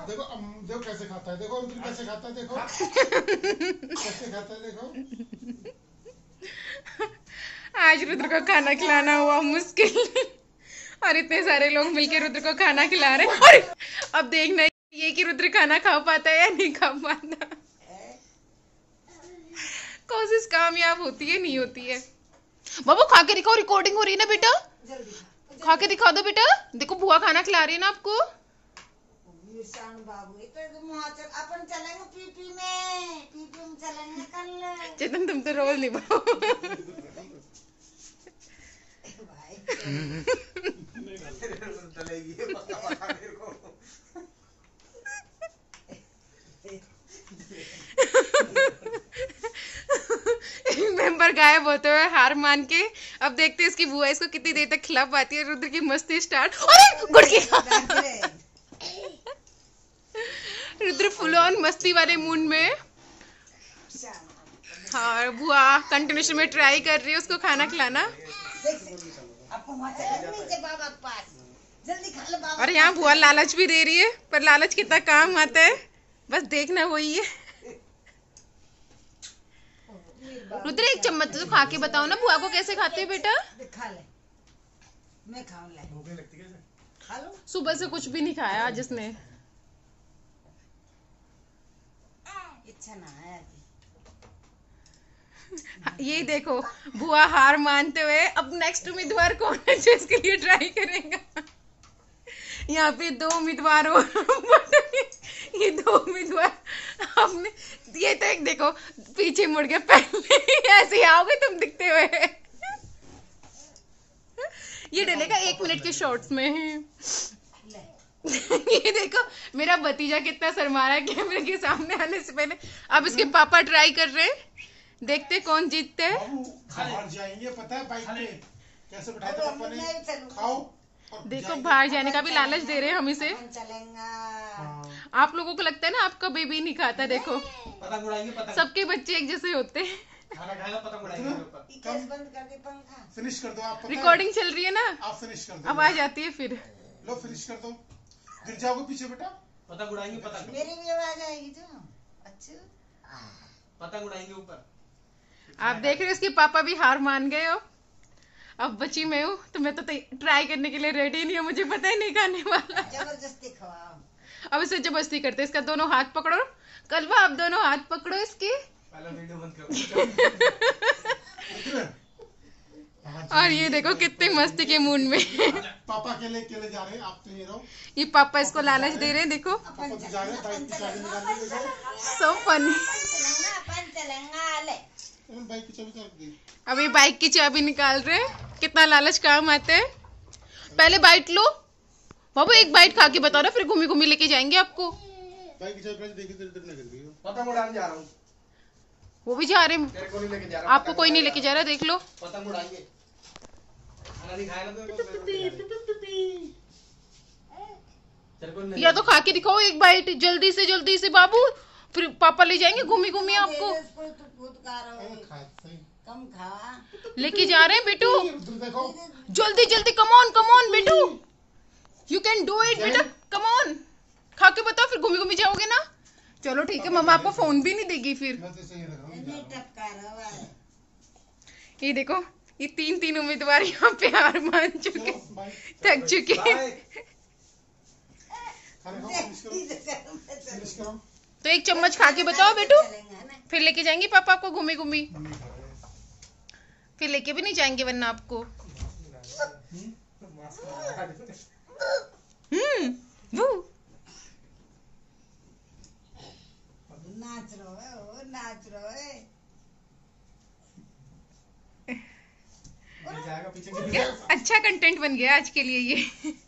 देखो देखो कैसे खाता है, देखो रुद्र कैसे खाता है, देखो कैसे खाता है, देखो। आज रुद्र को खाना खिलाना हुआ मुश्किल और इतने सारे लोग मिलके रुद्र को खाना खिला रहे हैं। और अब देखना ये कि रुद्र खाना खा पाता है या नहीं खा पाता। कोशिश कामयाब होती है नहीं होती है। बाबू खा के दिखाओ, रिकॉर्डिंग हो रही है ना बेटा, खा के दिखा दो बेटा। देखो बुआ खाना खिला रही है ना आपको। बाबू अपन चलेंगे पीपी में चलेंगे कल। चेतन तुम तो रोल निभाओ। मेंबर गायब होते हुए हार मान के अब देखते हैं इसकी बुआ इसको कितनी देर तक खिला पाती है। रुद्र की मस्ती स्टार्ट। अरे गुड़की रुद्र फुल ऑन मस्ती वाले मूड में। हाँ बुआ कंटिन्यूशन में ट्राई कर रही है उसको खाना खिलाना। और यहाँ बुआ लालच भी दे रही है, पर लालच कितना काम आता है बस देखना वही है। रुद्र एक चम्मच तो खा के बताओ ना बुआ को कैसे खाते हैं बेटा। खा ले, मैं खाऊं ले। भूख नहीं लगती कैसे? खा लो। सुबह से कुछ भी नहीं खाया आज इसने। इच्छा ना है। ये देखो बुआ हार मानते हुए अब नेक्स्ट उम्मीदवार कौन है जो इसके लिए ट्राई करेगा। यहाँ पे 2 उम्मीदवार हो। ये 2 उम्मीदवार आपने ये तो एक देखो पीछे मुड़ के पहले ऐसे आओगे तुम दिखते हुए। ये डलेगा 1 मिनट के शॉर्ट्स में। ये देखो मेरा भतीजा कितना शर्मा रहा है कैमरे के सामने आने से पहले। अब इसके पापा ट्राई कर रहे हैं, देखते कौन जीतते हैं। बाहर जाएंगे पता है बाइक पे कैसे बिठाते पापा ने। खाओ देखो बाहर जाने का भी लालच दे रहे हैं हम इसे। आप लोगों को लगता है ना आपका बेबी नहीं खाता। देखो सबके बच्चे एक जैसे होते हैं। फिनिश कर दो आप। रिकॉर्डिंग चल रही है ना, आप फिनिश कर दो। आवाज आती है फिर। लो फिनिश कर दो। गिर जाओगे पीछे बेटा। पतंग उड़ाएंगे, पतंग मेरी भी आवाज आएगी तो अच्छा। पतंग उड़ाएंगे ऊपर। आप देख रहे हो इसके पापा भी हार मान गए हो। अब बची मैं हूँ तो मैं तो ट्राई करने के लिए रेडी नहीं हूँ, मुझे पता ही नहीं खाने वाला। जबरदस्ती खवाओ। अब इसे जबरदस्ती करते इसका दोनों हाथ पकड़ो। कलवा आप दोनों हाथ पकड़ो इसके। पहले वीडियो बंद करो। और ये देखो कितने मस्ती के मूड में। पापा अकेले अकेले जा रहे हैं, आप तो ये रहो। ये पापा इसको लालच दे रहे हैं देखो। पापा तो जा रहे हैं बाइक की चाबी निकाल ली देखो। So funny. बाइक की चाबी कर दी। अभी बाइक की चाबी निकाल रहे हैं, कितना लालच काम आता है। पहले बाइट लो बाबू, एक बाइट खा के बताओ ना, फिर घूमी घूमी लेके जाएंगे आपको। बाइक की चाबी देखी तेरे तेरे लग गई। पतंग उड़ाने जा रहा हूँ। वो भी जा रहे हैं, तेरे को नहीं लेके जा रहा। आपको कोई नहीं लेके जा रहा, देख लो। पतंग उड़ाएंगे। खाना नहीं खाया ना या तो खा के दिखाओ एक बाइट जल्दी से बाबू, फिर पापा ले जाएंगे घूमी घूमी आपको। कम खा। लेके जा रहे हैं बेटू, देखो जल्दी जल्दी, कम ऑन बेटू, यू कैन डू इट बेटा, कम ऑन। खा के बताओ फिर घूमी घूमी जाओगे ना। चलो ठीक है, मम्मा आपको फोन भी नहीं देगी फिर। ये देखो ये 3 उम्मीदवार यहाँ पे हार मान चुके, थक चुके। तो एक चम्मच खा के बताओ बेटू, फिर लेके जाएंगे पापा आपको घूमी घूमी। फिर लेके भी नहीं जाएंगे वरना आपको। वो नाच रहो है, वो नाच रहो है। अच्छा कंटेंट बन गया आज के लिए ये।